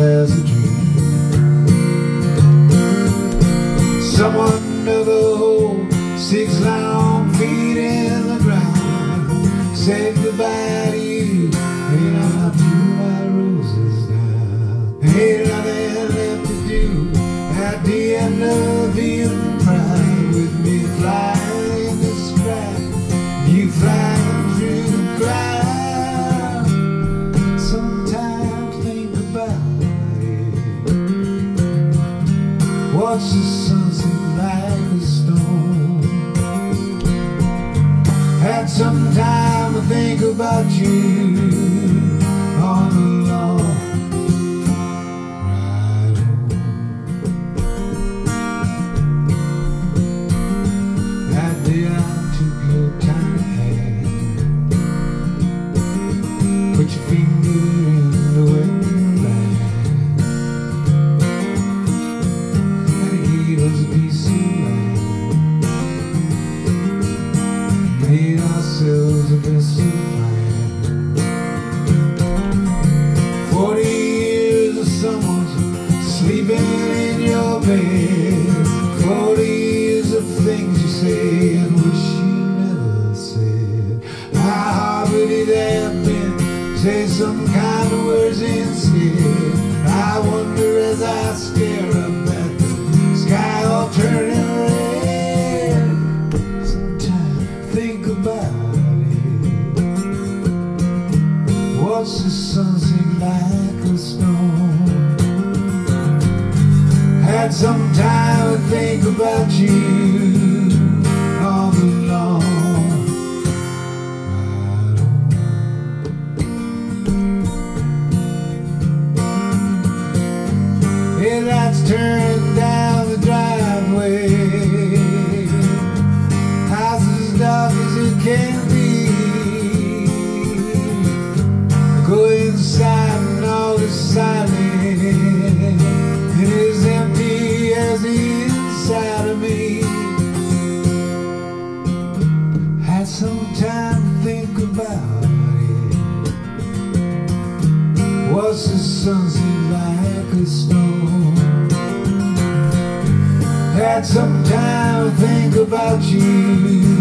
as a dream. Someone dug a hole, 6 long feet in the ground, said goodbye to you, and I threw my roses down. Ain't nothing left to do at the end of being proud, with me flying in the sky, you flying through the cloud. Sometimes think about it. Watch the sunset like a stone. Had some time to think about you all alone. Right on. That day I took your tiny hand, put your finger in the wet land, and it gave us a piece of land, made ourselves a best of friends. 40 years of someone's sleeping in your bed, 40 years of things you say and wish you never said. How hard would it have been? Say some kind of words instead. I wonder as I stare up at the sky all turning red. Sometimes think about it. Watch the sunset like a stone. Had some time to think about you all alone. Headlights turned down the driveway, house as dark as it can be. Go inside and all is silent, it is empty as the inside of me. Had some time to think about it. What's the sunset like a stone? Had some time to think about you